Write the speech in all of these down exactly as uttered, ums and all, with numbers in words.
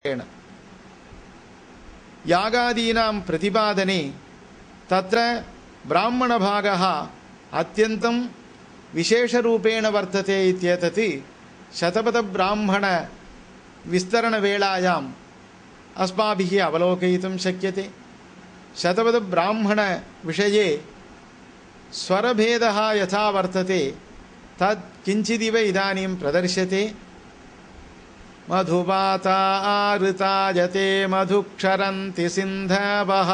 यागादीनां प्रतिपादने तत्र ब्राह्मणभागः अत्यन्तं विशेषरूपेण वर्तते इत्येतत् शतपथब्राह्मणविस्तरणवेलायाम् अस्माभिः अवलोकयितुं शक्यते। शतपथब्राह्मणविषये स्वरभेदः यथा वर्तते तत् किञ्चिदिव इदानीं प्रदर्श्यते। मधुपाता ऋतायते मधुक्षरन्ति सिन्धवः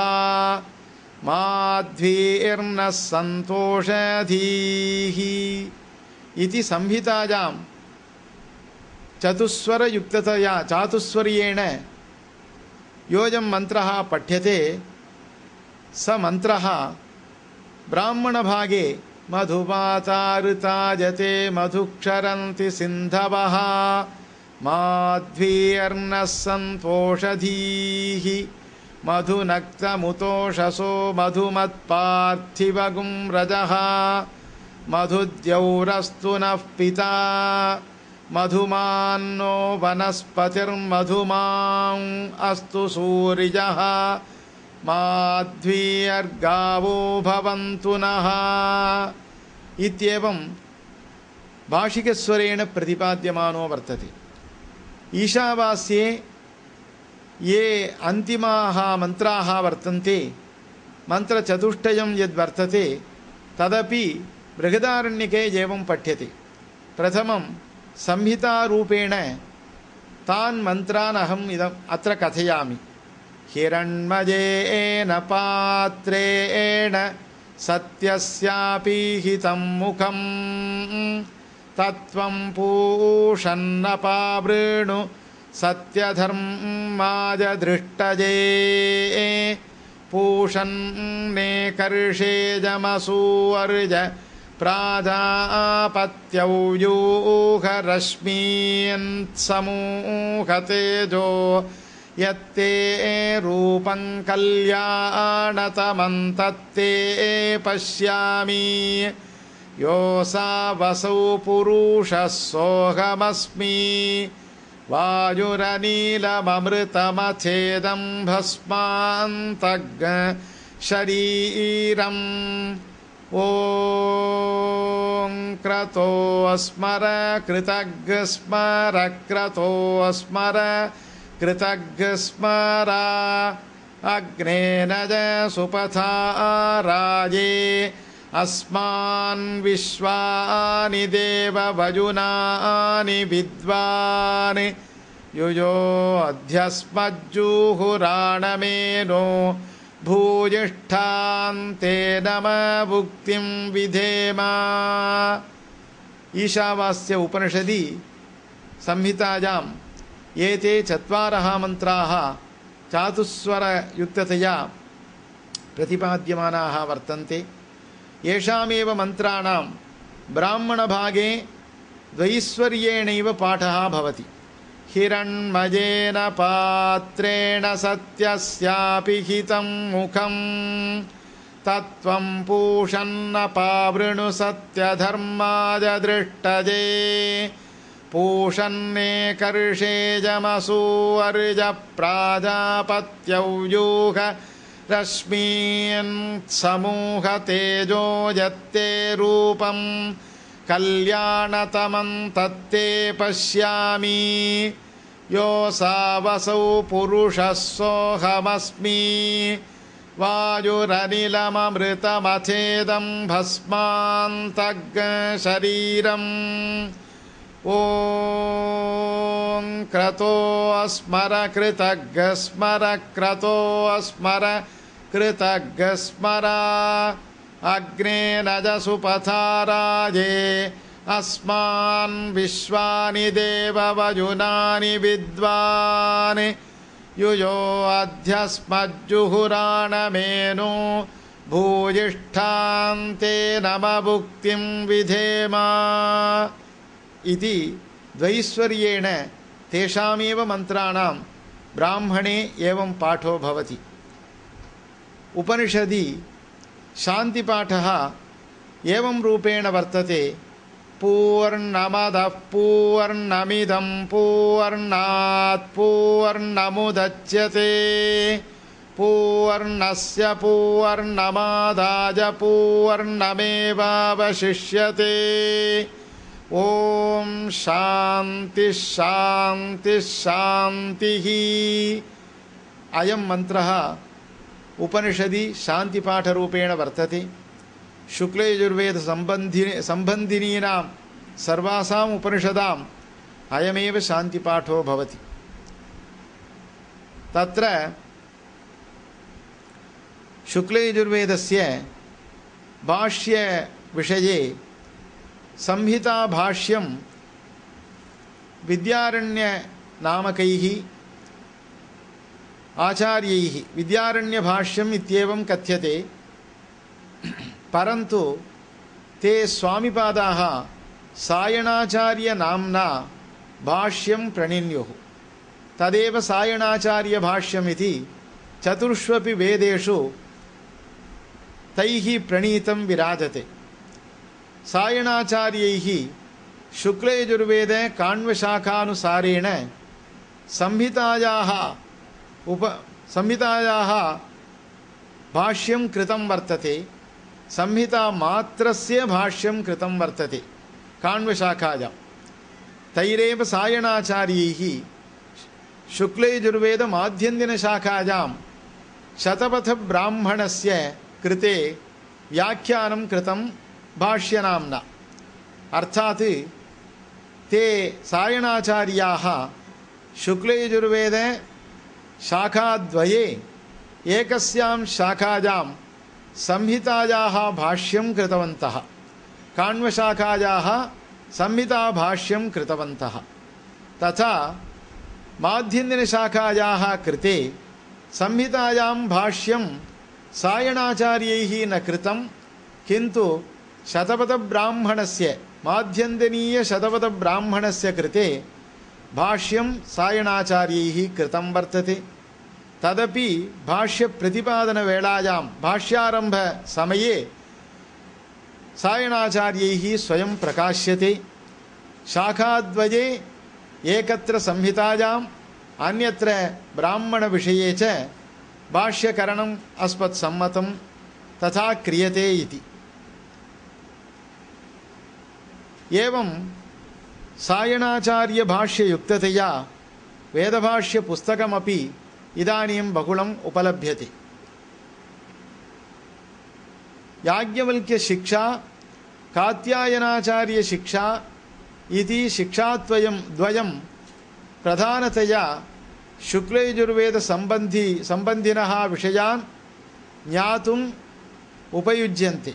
माध्वीर्नः सन्तोषधीः इति संहितायां चतुस्वरयुक्ततया चातुस्वर्येण योऽयं मन्त्रः पठ्यते स मन्त्रः ब्राह्मणभागे मधुपाता ऋतायते मधुक्षरन्ति सिन्धवः माध्वीर्नः सन्तोषधीः मधुनक्तमुतोषसो मधुमत्पार्थिवगुं रजः मधुद्यौरस्तु नः पिता मधुमान्नो वनस्पतिर्मधुमां अस्तु सूर्यः माध्वीर्गावो भवन्तु नः इत्येवं भाषिकस्वरेण प्रतिपाद्यमानो वर्तते। ईशावास्ये ये अन्तिमाः मन्त्राः वर्तन्ते मन्त्रचतुष्टयं यद्वर्तते तदपि बृहदारण्यके एवं पठ्यते। प्रथमं संहितारूपेण तान् मन्त्रान् अहम् इदम् अत्र कथयामि। हिरण्मयेन पात्रेण सत्यस्यापीहितं मुखं तत्त्वं पूषन्नपावृणु सत्यधर्माय दृष्टये पूषन्ने कर्षेजमसूर्य प्राजापत्यौ यूहरश्मीन्समूहतेजो यत्ते रूपं कल्याणतमन्तत्ते पश्यामि योऽसा वसौ पुरुषः सोऽहमस्मि वायुरनीलममृतमथेदं भस्मान्तग् शरीरम् ॐ क्रतोऽस्मर कृतज्ञस्मर क्रतोऽस्मर कृतज्ञस्मर अग्नेन च सुपथा राये अस्मान् विश्वानि देववयुनानि विद्वान् युयो अध्यस्मज्जुहुराणमेनो भूयिष्ठान्ते नम भुक्तिं विधेम। ईशावास्य उपनिषदि संहितायाम् एते चत्वारः मन्त्राः चातुस्वरयुक्ततया प्रतिपाद्यमानाः वर्तन्ते। येषामेव मन्त्राणां ब्राह्मणभागे द्वैस्वर्येणैव पाठः भवति। हिरण्मयेन पात्रेण सत्यस्यापीहितं मुखं तत्त्वं पूषन्नपावृणु सत्यधर्माय दृष्टये पूषन्ने कर्षेजमसूर्य प्राजापत्यौ यूह रश्मीन् समूहतेजो यत्ते रूपं कल्याणतमं तत्ते पश्यामि योऽसा वसौ पुरुषः सोऽहमस्मि वायुरनिलममृतमथेदं भस्मान्तग् शरीरम् ॐ क्रतोऽस्मर कृतज्ञस्मर क्रतोऽस्मर कृतज्ञस्मर अग्नेन च सुपथा राये अस्मान् विश्वानि देववयुनानि विद्वान् युयो अध्यस्मज्जुहुराणमेनो भूयिष्ठान्ते नम भुक्तिं विधेम इति द्वैस्वर्येण तेषामेव मन्त्राणां ब्राह्मणे एवं पाठो भवति। उपनिषदि शान्तिपाठः एवं रूपेण वर्तते। पूर्णमदः पूर्णमिदं पूर्णात् पूर्णमुदच्यते पूर्णस्य पूर्णमादाय पूर्णमेवावशिष्यते। ओम शांति शांति शांतिः। अयं मंत्रः उपनिषदि शान्तिपाठरूपेण वर्तते। शुक्लयजुर्वेद संबंधि संबंधिनीनां सर्वासाम् उपनिषदाम् अयमेव शान्तिपाठो भवति। तत्र शुक्लयजुर्वेदस्य भाष्य विषये संहिता भाष्यं विद्यारण्य नामकैः आचार्यैः विद्यारण्य भाष्यम् इत्येवं कथ्यते। परन्तु ते स्वामिपादाः सायणाचार्य नाम्ना भाष्यं प्रणिन्युः। तदेव सायणाचार्य भाष्यमिति चतुर्ष्वपि वेदेषु तैः प्रणीतं विराजते। सायणाचार्यैः शुक्लयजुर्वेद काण्वशाखानुसारेण संहितायाः उप संहितायाः भाष्यं कृतं वर्तते। संहिता मात्रस्य भाष्यं कृतं वर्तते काण्वशाखायां। तैरेव सायणाचार्यैः शुक्लयजुर्वेद माध्यन्दिनशाखायां शतपथब्राह्मणस्य कृते व्याख्यानं कृतं भाष्यनाम्ना। अर्थात् ते सायणाचार्याः शुक्लयजुर्वेद शाखाद्वये एकस्यां शाखायां संहितायाः भाष्यं कृतवन्तः, काण्वशाखायाः संहिताभाष्यं कृतवन्तः। तथा माध्यन्दिनशाखायाः कृते संहितायां भाष्यं सायणाचार्यैः न कृतं, किन्तु शतपथब्राह्मणस्य माध्यन्दिनीय शतपथब्राह्मणस्य कृते भाष्यं सायणाचार्यैः कृतं वर्तते। तदपि भाष्यप्रतिपादनवेलायां भाष्यारम्भसमये सायणाचार्यैः स्वयं प्रकाश्यते। शाखाद्वये एकत्र संहितायाम् अन्यत्र ब्राह्मणविषये च भाष्यकरणम् अस्मत्सम्मतं तथा क्रियते इति। एवं सायणाचार्यभाष्ययुक्ततया वेदभाष्यपुस्तकमपि इदानीं बहुलम् उपलभ्यते। याज्ञवल्क्यशिक्षा कात्यायनाचार्यशिक्षा इति शिक्षाद्वयं द्वयं प्रधानतया शुक्लयजुर्वेदसम्बन्धि सम्बन्धिनः विषयान् ज्ञातुम् उपयुज्यन्ते।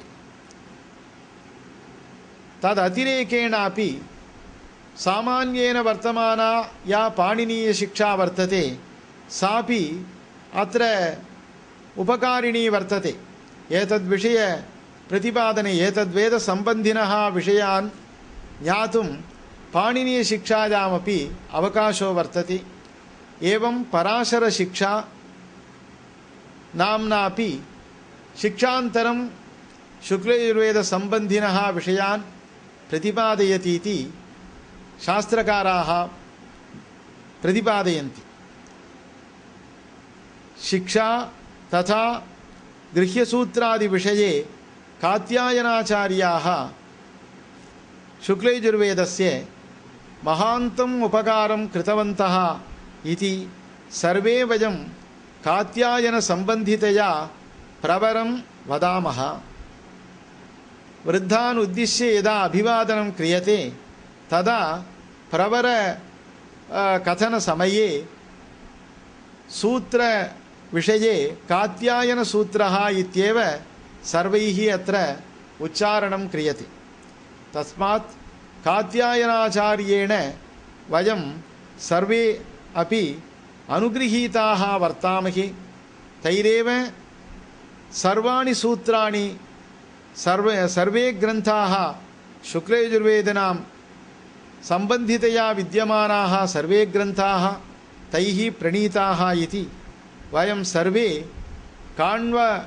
तदतिरेकेणापि सामान्येन वर्तमाना या पाणिनीयशिक्षा वर्तते सापि अत्र उपकारिणी वर्तते। एतद्विषय प्रतिपादने एतद्वेदसम्बन्धिनः विषयान् ज्ञातुं पाणिनीयशिक्षायामपि अवकाशो वर्तते। एवं पराशरशिक्षा नाम्नापि शिक्षान्तरं शुक्लयजुर्वेदसम्बन्धिनः विषयान् प्रतिपादयतीति शास्त्रकाराः प्रतिपादयन्ति। शिक्षा तथा गृह्यसूत्रादिविषये कात्यायनाचार्याः शुक्लयजुर्वेदस्य महान्तम् उपकारं कृतवन्तः इति सर्वे वयं कात्यायनसम्बन्धितया प्रवरं वदामः। वृद्धान् उद्दिश्य यदा अभिवादनं क्रियते तदा प्रवर कथनसमये सूत्रविषये कात्यायनसूत्रः इत्येव सर्वैः अत्र उच्चारणं क्रियते। तस्मात् कात्यायनाचार्येण वयं सर्वे अपि अनुगृहीताः वर्तामहे। तैरेव सर्वाणि सूत्राणि सर्वे सर्वे ग्रन्थाः शुक्लयजुर्वेदिनां सम्बन्धितया विद्यमानाः सर्वे ग्रन्थाः तैः प्रणीताः इति वयं सर्वे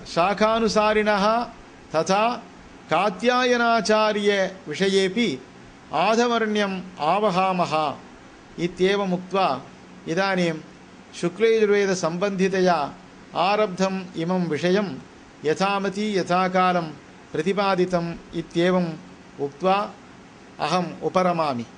काण्वशाखानुसारिणः तथा कात्यायनाचार्यविषयेपि आधवर्ण्यम् आवहामः इत्येवमुक्त्वा इदानीं शुक्लयजुर्वेदसम्बन्धितया आरब्धम् इमं विषयं यथामति यथाकालं प्रतिपादितम् इत्येवम् उक्त्वा अहम् उपरमामि।